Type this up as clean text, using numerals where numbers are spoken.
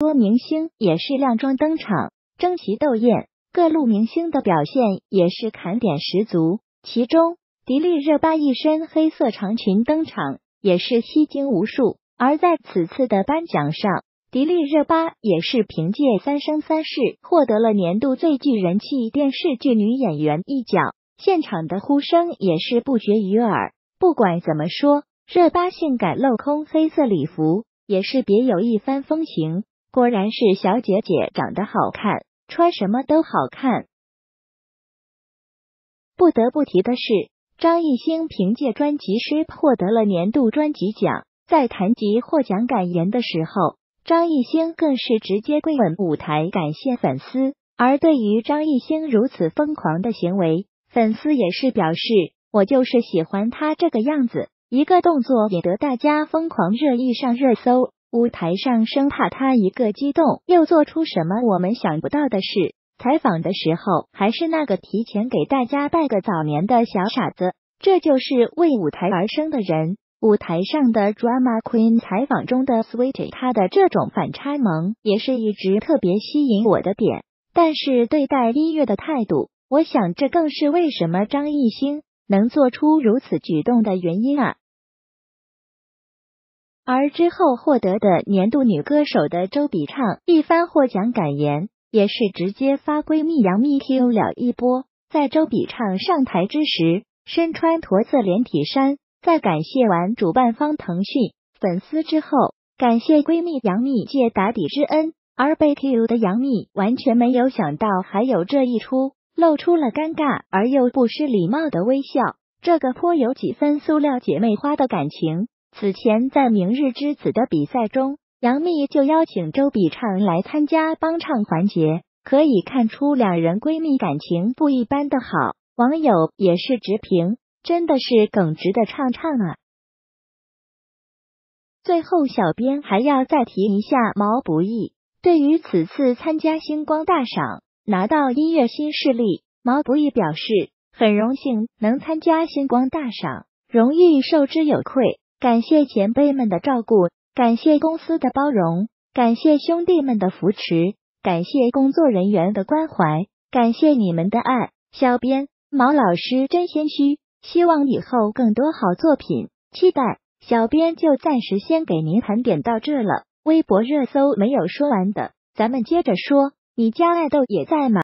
多明星也是靓装登场，争奇斗艳，各路明星的表现也是看点十足。其中，迪丽热巴一身黑色长裙登场，也是吸睛无数。而在此次的颁奖上，迪丽热巴也是凭借《三生三世》获得了年度最具人气电视剧女演员一奖，现场的呼声也是不绝于耳。不管怎么说，热巴性感镂空黑色礼服也是别有一番风情，果然是小姐姐长得好看，穿什么都好看。不得不提的是，张艺兴凭借专辑师获得了年度专辑奖，在谈及获奖感言的时候，张艺兴更是直接跪吻舞台感谢粉丝。而对于张艺兴如此疯狂的行为，粉丝也是表示，我就是喜欢他这个样子，一个动作也得大家疯狂热议上热搜。舞台上生怕他一个激动又做出什么我们想不到的事。采访的时候还是那个提前给大家拜个早年的小傻子，这就是为舞台而生的人。舞台上的 Drama Queen 采访中的 Sweetie， 她的这种反差萌也是一直特别吸引我的点。但是对待音乐的态度，我想这更是为什么张艺兴能做出如此举动的原因啊。而之后获得的年度女歌手的周笔畅一番获奖感言，也是直接发闺蜜杨幂 Q 了一波。在周笔畅上台之时，身穿驼色连体衫，在感谢完主办方腾讯粉丝之后，感谢闺蜜杨幂借打底之恩。而被 Q 的杨幂完全没有想到还有这一出，露出了尴尬而又不失礼貌的微笑，这个颇有几分塑料姐妹花的感情。此前在明日之子的比赛中，杨幂就邀请周笔畅来参加帮唱环节，可以看出两人闺蜜感情不一般的好。网友也是直评，真的是耿直的唱唱啊。最后小编还要再提一下毛不易，对于此次参加星光大赏拿到音乐新势力，毛不易表示很荣幸能参加星光大赏，荣誉受之有愧，感谢前辈们的照顾，感谢公司的包容，感谢兄弟们的扶持，感谢工作人员的关怀，感谢你们的爱。小编毛老师真谦虚，希望以后更多好作品，期待。小编就暂时先给您盘点到这了，微博热搜没有说完的，咱们接着说。你家爱豆也在吗？